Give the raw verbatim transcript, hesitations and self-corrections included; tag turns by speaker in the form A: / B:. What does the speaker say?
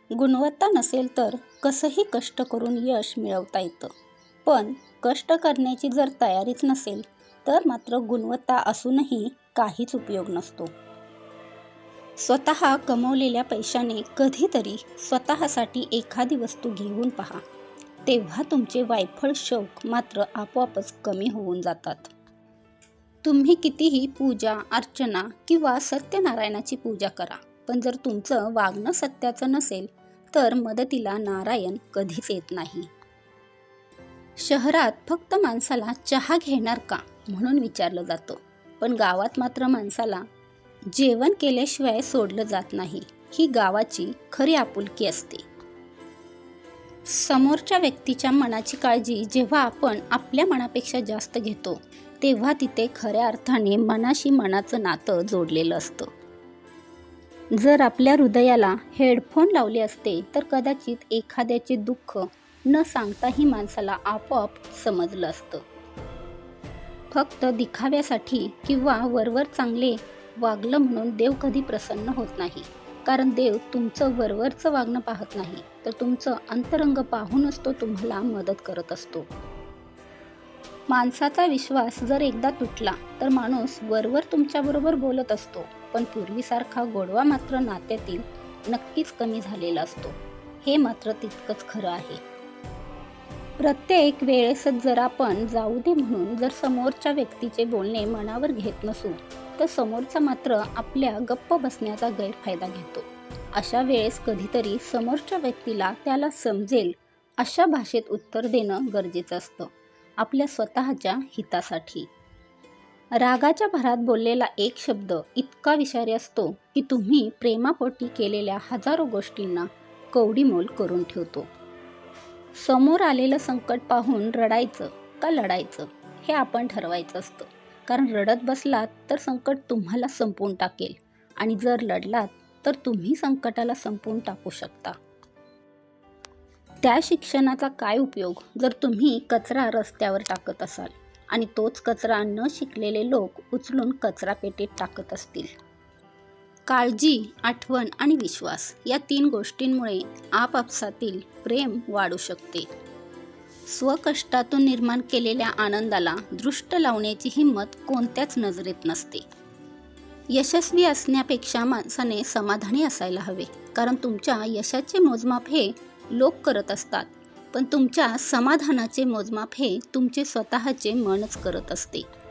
A: गुणवत्ता नसेल तर कसंही कष्ट करून यश मिळवता येतं, पण कष्ट करण्याची जर तयारीच नसेल तर मात्र गुणवत्ता असूनही काहीच उपयोग नसतो. स्वतः कमवलेल्या पैशाने कधीतरी स्वतःसाठी एखादी वस्तू घेऊन पहा, तेव्हा तुमचे वायफळ शौक मात्र आपोआपच कमी होऊन जातात. तुम्ही कितीही पूजा अर्चना किंवा सत्यनारायणाची पूजा करा, पण जर तुमचं वागणं सत्याचं नसेल तर मदतीला नारायण कधीच येत नाही. शहरात फक्त माणसाला चहा घेणार का म्हणून विचारलं जातं, पण गावात मात्र माणसाला जेवण केल्याशिवाय सोडलं जात नाही. ही गावाची खरी आपुलकी असते. समोरच्या व्यक्तीच्या मनाची काळजी जेव्हा आपण आपल्या मनापेक्षा जास्त घेतो, तेव्हा तिथे खऱ्या अर्थाने मनाशी मनाचं नातं जोडलेलं असतं. जर आपल्या हृदयाला हेडफोन लावले असते तर कदाचित एखाद्याचे दुःख न सांगताही माणसाला आपोआप समजलं असतं. फक्त दिखाव्यासाठी किंवा वरवर चांगले वागलं म्हणून देव कधी प्रसन्न होत नाही, कारण देव तुमचं वरवरचं वागणं पाहत नाही, तर तुमचं अंतरंग पाहूनच तो तुम्हाला मदत करत असतो. माणसाचा विश्वास जर एकदा तुटला तर माणूस वरवर तुमच्याबरोबर बोलत असतो, पण पूर्वीसारखा गोडवा मात्र नात्यातील नक्कीच कमी झालेला असतो. हे मात्र तितकंच खरं आहे. प्रत्येक वेळेसच जर आपण जाऊ दे म्हणून जर समोरच्या व्यक्तीचे बोलणे मनावर घेत नसू, तर समोरचा मात्र आपल्या गप्प बसण्याचा गैरफायदा घेतो. अशा वेळेस कधीतरी समोरच्या व्यक्तीला त्याला समजेल अशा भाषेत उत्तर देणं गरजेचं असतं, आपल्या स्वतःच्या हितासाठी. रागाच्या भरात बोललेला एक शब्द इतका विषारी असतो की तुम्ही प्रेमापोटी केलेल्या हजारो गोष्टींना कवडीमोल करून ठेवतो. समोर आलेलं संकट पाहून रडायचं का लढायचं हे आपण ठरवायचं असतं, कारण रडत बसलात तर संकट तुम्हाला संपवून टाकेल, आणि जर लढलात तर तुम्ही संकटाला संपवून टाकू शकता. त्या शिक्षणाचा काय उपयोग जर तुम्ही कचरा रस्त्यावर टाकत असाल आणि तोच कचरा न शिकलेले लोक उचलून कचरा पेटीत टाकत असतील. काळजी, आठवण आणि विश्वास या तीन गोष्टींमुळे आपापसातील प्रेम वाढू शकते. स्वकष्टातून निर्माण केलेल्या आनंदाला दृष्ट लावण्याची हिंमत कोणत्याच नजरेत नसते. यशस्वी असण्यापेक्षा माणसाने समाधानी असायला हवे, कारण तुमच्या यशाचे मोजमाप हे लोक करत असतात, पण तुमच्या समाधानाचे मोजमाप हे तुमचे स्वतःचे मनच करत असते.